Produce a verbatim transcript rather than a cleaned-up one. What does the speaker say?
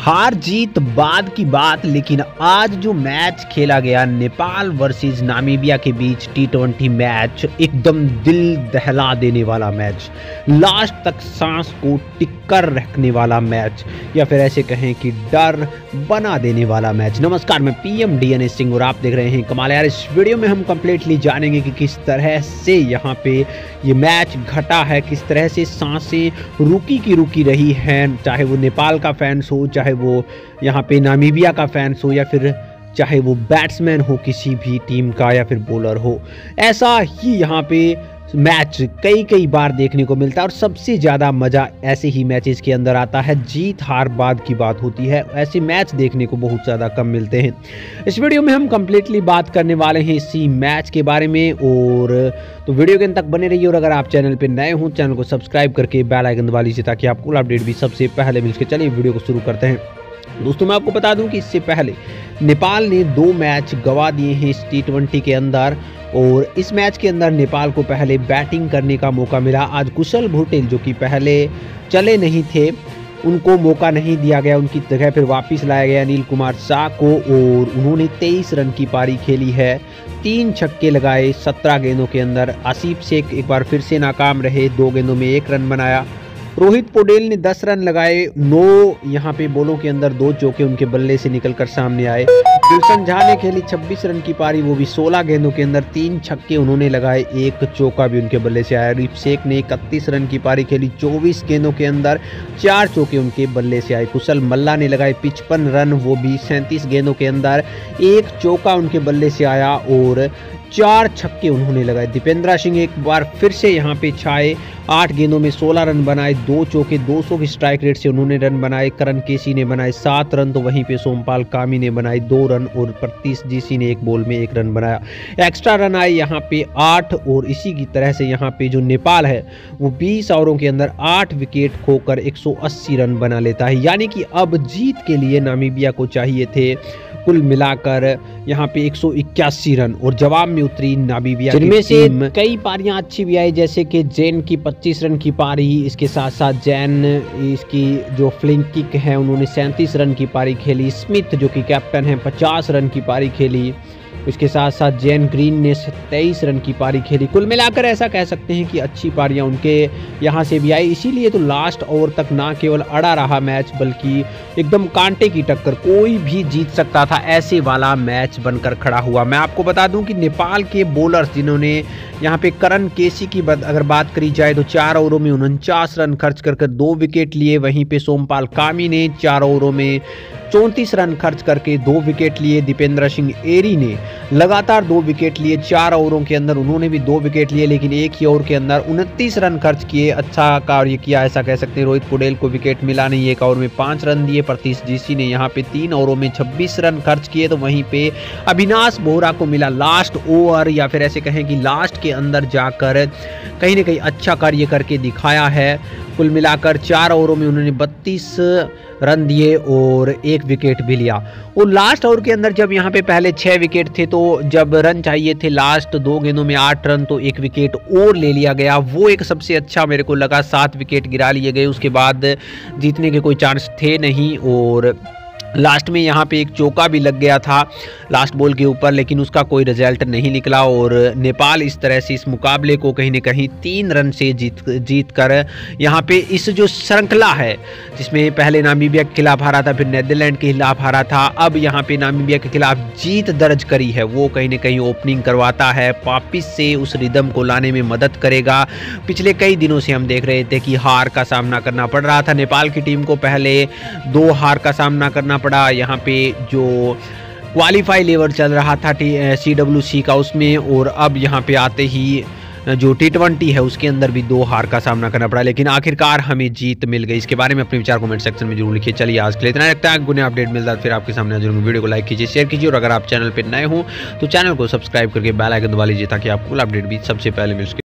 हार जीत बाद की बात, लेकिन आज जो मैच खेला गया नेपाल वर्सेस नामीबिया के बीच टी ट्वेंटी मैच, एकदम दिल दहला देने वाला मैच, लास्ट तक सांस को टिक्कर रखने वाला मैच, या फिर ऐसे कहें कि डर बना देने वाला मैच। नमस्कार, मैं पीएम डीएनए सिंह और आप देख रहे हैं कमाल यार। इस वीडियो में हम कंप्लीटली जानेंगे कि किस तरह से यहाँ पे ये मैच घटा है, किस तरह से सांसें रुकी की रुकी रही हैं, चाहे वो नेपाल का फैंस हो, चाहे वो यहाँ पे नामीबिया का फैंस हो, या फिर चाहे वो बैट्समैन हो किसी भी टीम का, या फिर बॉलर हो। ऐसा ही यहाँ पे मैच कई कई बार देखने को मिलता है और सबसे ज़्यादा मज़ा ऐसे ही मैचेस के अंदर आता है। जीत हार बाद की बात होती है, ऐसे मैच देखने को बहुत ज़्यादा कम मिलते हैं। इस वीडियो में हम कंप्लीटली बात करने वाले हैं इसी मैच के बारे में, और तो वीडियो के अंत तक बने रहिए। और अगर आप चैनल पर नए हों, चैनल को सब्सक्राइब करके बेल आइकन दबा लीजिए ताकि आपको अपडेट भी सबसे पहले मिल सके। चलिए वीडियो को शुरू करते हैं। दोस्तों, मैं आपको बता दूं कि इससे पहले नेपाल ने दो मैच गंवा दिए हैं इस टी ट्वेंटी के अंदर, और इस मैच के अंदर नेपाल को पहले बैटिंग करने का मौका मिला। आज कुशल भुटेल जो कि पहले चले नहीं थे, उनको मौका नहीं दिया गया, उनकी जगह फिर वापस लाया गया अनिल कुमार शाह को, और उन्होंने तेईस रन की पारी खेली है, तीन छक्के लगाए सत्रह गेंदों के अंदर। आसिफ शेख एक बार फिर से नाकाम रहे, दो गेंदों में एक रन बनाया। रोहित पौडेल ने दस रन लगाए, नौ यहाँ पे बॉलों के अंदर दो चौके उनके बल्ले से निकलकर सामने आए। गुलशन झा ने खेली छब्बीस रन की पारी, वो भी सोलह गेंदों के अंदर, तीन छक्के उन्होंने लगाए, एक चौका भी उनके बल्ले से आया। रिप शेख ने इकतीस रन की पारी खेली, चौबीस गेंदों के अंदर, चार चौके उनके बल्ले से आए। कुशल मल्ला ने लगाए पचपन रन, वो भी सैंतीस गेंदों के अंदर, एक चौका उनके बल्ले से आया और चार छक्के उन्होंने लगाए। दीपेंद्र सिंह एक बार फिर से यहाँ पे छाए, आठ गेंदों में सोलह रन बनाए, दो चौके, दो सौ की स्ट्राइक रेट से उन्होंने रन बनाए। करण केसी ने बनाए सात रन, तो वहीं पे सोमपाल कामी ने बनाए दो रन, और प्रतीश जीसी ने एक बॉल में एक रन बनाया। एक्स्ट्रा रन आए यहाँ पे आठ, और इसी की तरह से यहाँ पे जो नेपाल है वो बीस ओवरों के अंदर आठ विकेट खोकर एक सौ अस्सी रन बना लेता है। यानी कि अब जीत के लिए नामीबिया को चाहिए थे कुल मिलाकर यहाँ पे एक सौ इक्यासी रन, और जवाब में उतरी नामीबिया, जिनमें से कई पारियां अच्छी भी आई, जैसे कि जैन की पच्चीस रन की पारी, इसके साथ साथ जैन इसकी जो फ्लिंक किक है उन्होंने सैंतीस रन की पारी खेली। स्मिथ जो कि कैप्टन है पचास रन की पारी खेली, इसके साथ साथ जैन ग्रीन ने तेईस रन की पारी खेली। कुल मिलाकर ऐसा कह सकते हैं कि अच्छी पारियां उनके यहाँ से भी आई, इसीलिए तो लास्ट ओवर तक ना केवल अड़ा रहा मैच, बल्कि एकदम कांटे की टक्कर, कोई भी जीत सकता था ऐसे वाला मैच बनकर खड़ा हुआ। मैं आपको बता दूं कि नेपाल के बॉलर्स जिन्होंने यहाँ पे करण केसी की अगर बात करी जाए तो चार ओवरों में उनचास रन खर्च कर कर दो विकेट लिए। वहीं पे सोमपाल कामी ने चार ओवरों में चौंतीस रन खर्च करके दो विकेट लिए। दीपेंद्र सिंह एरी ने लगातार दो विकेट लिए, चार ओवरों के अंदर उन्होंने भी दो विकेट लिए, लेकिन एक ही ओवर के अंदर उनतीस रन खर्च किए, अच्छा कार्य किया ऐसा कह सकते हैं। रोहित पौडेल को विकेट मिला नहीं, एक ओवर में पाँच रन दिए। प्रतीश जीसी ने यहाँ पे तीन ओवरों में छब्बीस रन खर्च किए, तो वहीं पे अविनाश बोहरा को मिला लास्ट ओवर, या फिर ऐसे कहें कि लास्ट के अंदर जाकर कहीं ना कहीं अच्छा कार्य करके दिखाया है। कुल मिलाकर चार ओवरों में उन्होंने बत्तीस रन दिए और एक विकेट भी लिया। और लास्ट ओवर के अंदर जब यहाँ पे पहले छः विकेट थे, तो जब रन चाहिए थे लास्ट दो गेंदों में आठ रन, तो एक विकेट और ले लिया गया, वो एक सबसे अच्छा मेरे को लगा। सात विकेट गिरा लिए गए, उसके बाद जीतने के कोई चांस थे नहीं, और लास्ट में यहाँ पे एक चौका भी लग गया था लास्ट बॉल के ऊपर, लेकिन उसका कोई रिजल्ट नहीं निकला, और नेपाल इस तरह से इस मुकाबले को कहीं न कहीं तीन रन से जीत जीत कर यहाँ पे इस जो श्रृंखला है, जिसमें पहले नामीबिया के खिलाफ हारा था, फिर नीदरलैंड के खिलाफ हारा था, अब यहाँ पे नामीबिया के खिलाफ जीत दर्ज करी है, वो कहीं न कहीं ओपनिंग करवाता है, वापिस से उस रिदम को लाने में मदद करेगा। पिछले कई दिनों से हम देख रहे थे कि हार का सामना करना पड़ रहा था नेपाल की टीम को, पहले दो हार का सामना करना पड़ा यहाँ पे जो क्वालिफाई लेवल चल रहा था सी डब्ल्यू सी का उसमें, और अब यहाँ पे आते ही जो टी ट्वेंटी है उसके अंदर भी दो हार का सामना करना पड़ा, लेकिन आखिरकार हमें जीत मिल गई। इसके बारे में अपने विचार कमेंट सेक्शन में जरूर लिखिए। चलिए आज के लिए इतना रखता है, गुने अपडेट मिलता है फिर आपके सामने जरूर। वीडियो को लाइक कीजिए, शेयर कीजिए, और अगर आप चैनल पर नए हो तो चैनल को सब्सक्राइब करके बेल आइकन दबा लीजिए ताकि आपको अपडेट भी सबसे पहले मिल सके।